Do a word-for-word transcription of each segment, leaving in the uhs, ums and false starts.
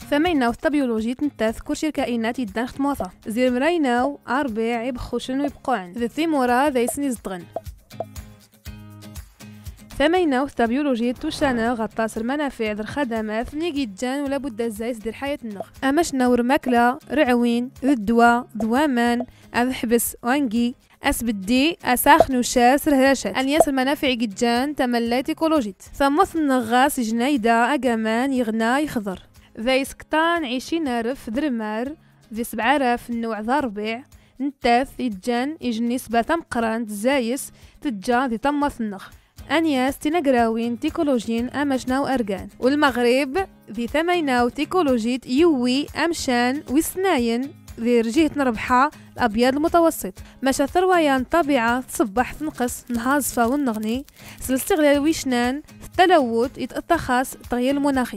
ثميناو الطبيولوجي تنتاث كل شي كائنات يدان ختموطا زير مريناو أربع يبخوشن ويبقوعن ذي ثيمورا ذي سن يزدغن ثميناو الطبيولوجي توشانا غطاس المنافع ذي الخدمات نيجي جان ولا بد الزايس ديال حياة النغ أماش نور ماكلة رعوين ذو الدواء ذوامان أذ حبس وانجي أسبدي أساخ نوشاس رهراشات أنياس المنافع جدجان تملات إيكولوجيت ثموث النغاس جنايدا أقامان يغنى يخضر ذي سكتان عيشين رف درمار ذي سبعة راف النوع ذا ربيع نتاث يجان يجني سبا تمقران تزايس تجا ذي تموث النغ أنياس تنقراوين تيكولوجين أمشنا وأرقان والمغرب ذي ثميناو تيكولوجيت يوي أمشان وسناين ذي رجيه نربحها الأبيض المتوسط ماشا ثرويان طبيعة تصبح تنقص نهازفة والنغني سلاستغلال ويشنان التلوث يتأتخاص التغيير المناخي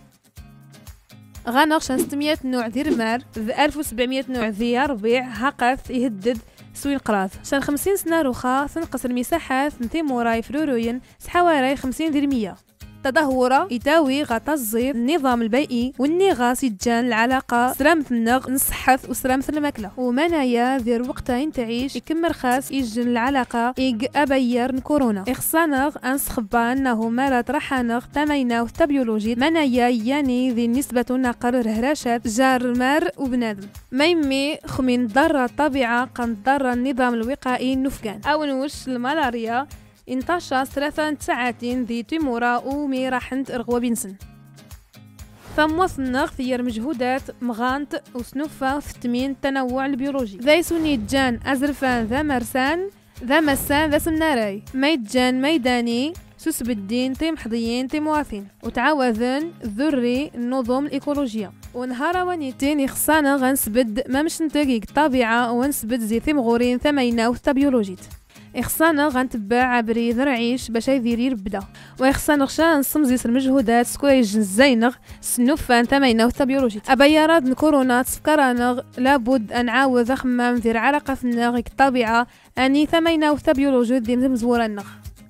غنغشان ستمية نوع ذي رمار ذي ألف وسبعمية نوع ذي ربيع هقث يهدد سوين قراض شان خمسين سنة رخا تنقص المساحات نتي موراي فروروين سحواراي خمسين ذي المية تدهورا يتاوي غطا الزير النظام البيئي والنغاس يتجان العلاقة سلامة النغ نصحث وسلامة الماكلة ومنايا ذير وقتين تعيش يكمل خاص يجن العلاقة يق أبير كورونا إخصانغ أنسخبا أنه مالات رحانغ تميناو التبيولوجي منايا يعني ذي نسبة نقر رهراشات جار مار وبنادم ميمي خمين ضر الطبيعة قن ضر النظام الوقائي النفقان أو نوش الملاريا انتشر ثلاثة ساعات ذي تيمورا ومي راحنت إرغوا بنسن ثم وصلنا ثير مجهودات مغانت وسنوفا في التمين التنوع البيولوجي ذي سوني جان أزرفان ذا مرسان ذا مسان ذا سمناراي ميدجان ميداني سوس بالدين تيم حضيين تيم واثين وتعاوذن ذري النظم الإيكولوجية ونهار ونيتين يخصانا غنسبد ما مش نتاقيق الطبيعة ونسبد زي ثيم غورين ثمينا وثبيولوجيت إخصانا غنتبع عبري ذرعيش باش يديري ربدا وإخصانا غشان نصمزيس المجهودات سكويج الزينغ سنوفان ثمينة وثبيولوجيت أبيارات نكورونا تفكرانغ لابد أن عاوذ أخمام ذير علاقة في النغ الطبيعة أني ثمينة وثبيولوجيت ذي مزورة النغ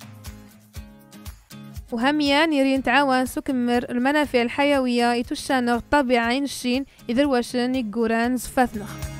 وهميان يرين تعاون سكمر المنافع الحيوية يتوشانغ الطبيعة ينشين يذرواشن يقوران زفاثنغ